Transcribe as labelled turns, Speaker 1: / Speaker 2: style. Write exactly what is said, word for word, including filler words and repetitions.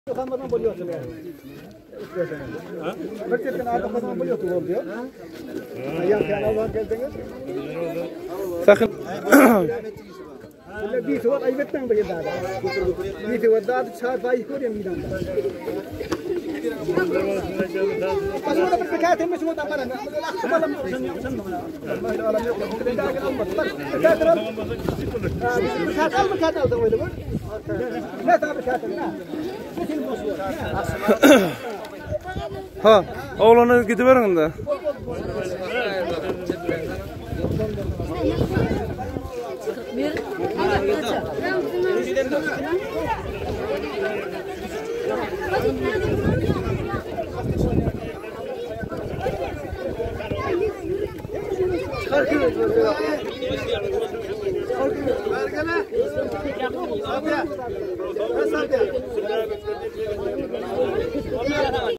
Speaker 1: Kafadan buluyorsun yani. Ha? Gerçekten adam kafadan buluyorsun oluyor. Ayağım kenardan geldiniz.
Speaker 2: Sakın.
Speaker 1: Böyle bir tuvat ayıptan böyle daha. Bir tuvat daha çağır bayı koyayım bir anda. Pasal apa berkaitan dengan semua tamparan? Aku malam sen sen mana? Malam malam yok. Kita akan ambil. Berkaitan. Berkaitan berkaitan tu itu. Ne tahu berkaitan?
Speaker 2: Ha, oğlanı gidiverin de.
Speaker 1: Bergene. Sabya. Sabya.